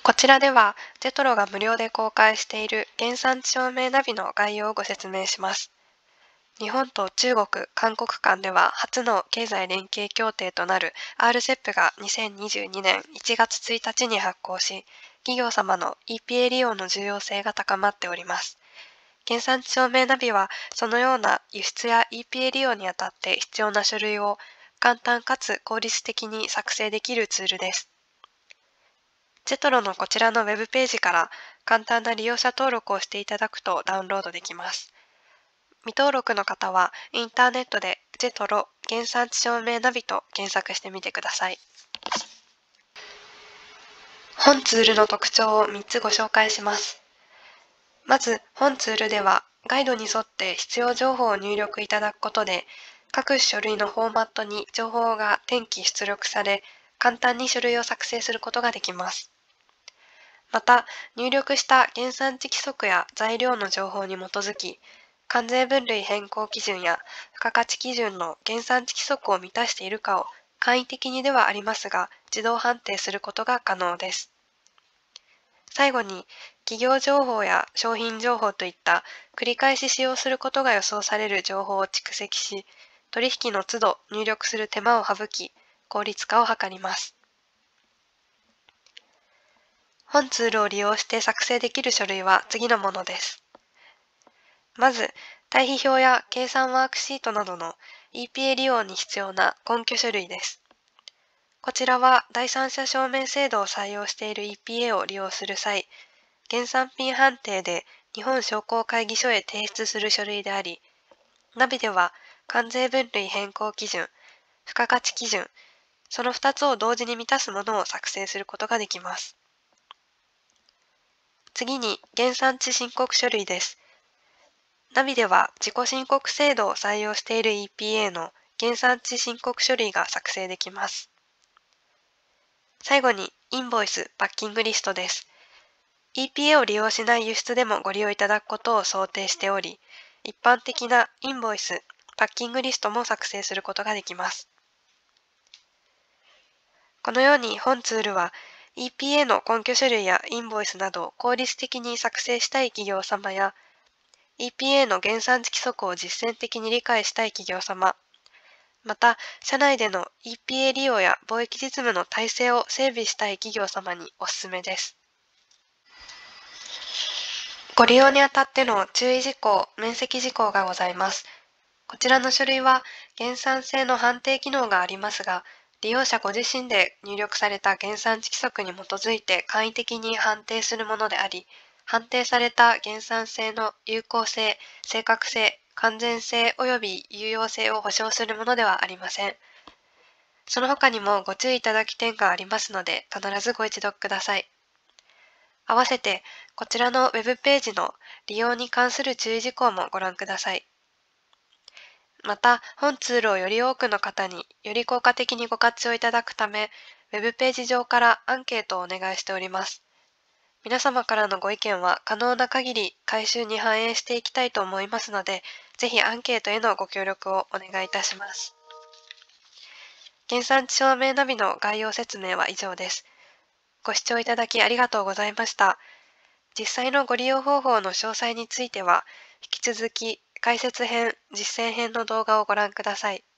こちらでは、ジェトロが無料で公開している原産地証明ナビの概要をご説明します。日本と中国、韓国間では初の経済連携協定となる RCEP が2022年1月1日に発行し、企業様の EPA 利用の重要性が高まっております。原産地証明ナビは、そのような輸出や EPA 利用にあたって必要な書類を簡単かつ効率的に作成できるツールです。ジェトロのこちらのウェブページから簡単な利用者登録をしていただくとダウンロードできます。未登録の方はインターネットでジェトロ原産地証明ナビと検索してみてください。本ツールの特徴を3つご紹介します。まず、本ツールではガイドに沿って必要情報を入力いただくことで、各書類のフォーマットに情報が転記出力され、簡単に書類を作成することができます。また、入力した原産地規則や材料の情報に基づき、関税分類変更基準や付加価値基準の原産地規則を満たしているかを簡易的にではありますが、自動判定することが可能です。最後に、企業情報や商品情報といった繰り返し使用することが予想される情報を蓄積し、取引の都度入力する手間を省き、効率化を図ります。本ツールを利用して作成できる書類は次のものです。まず、対比表や計算ワークシートなどの EPA 利用に必要な根拠書類です。こちらは第三者証明制度を採用している EPA を利用する際、原産品判定で日本商工会議所へ提出する書類であり、ナビでは関税分類変更基準、付加価値基準、その2つを同時に満たすものを作成することができます。次に原産地申告書類です。ナビでは自己申告制度を採用している EPA の原産地申告書類が作成できます。最後にインボイス・パッキングリストです。EPA を利用しない輸出でもご利用いただくことを想定しており、一般的なインボイス・パッキングリストも作成することができます。このように本ツールは EPA の根拠書類やインボイスなどを効率的に作成したい企業様や、EPA の原産地規則を実践的に理解したい企業様、また、社内での EPA 利用や貿易実務の体制を整備したい企業様におすすめです。ご利用にあたっての注意事項、免責事項がございます。こちらの書類は原産性の判定機能がありますが、利用者ご自身で入力された原産地規則に基づいて簡易的に判定するものであり、判定された原産性の有効性、正確性、完全性及び有用性を保証するものではありません。その他にもご注意いただき点がありますので、必ずご一読ください。合わせて、こちらのウェブページの利用に関する注意事項もご覧ください。また、本ツールをより多くの方により効果的にご活用いただくため、ウェブページ上からアンケートをお願いしております。皆様からのご意見は可能な限り回収に反映していきたいと思いますので、ぜひアンケートへのご協力をお願いいたします。原産地証明ナビの概要説明は以上です。ご視聴いただきありがとうございました。実際のご利用方法の詳細については、引き続き解説編、実践編の動画をご覧ください。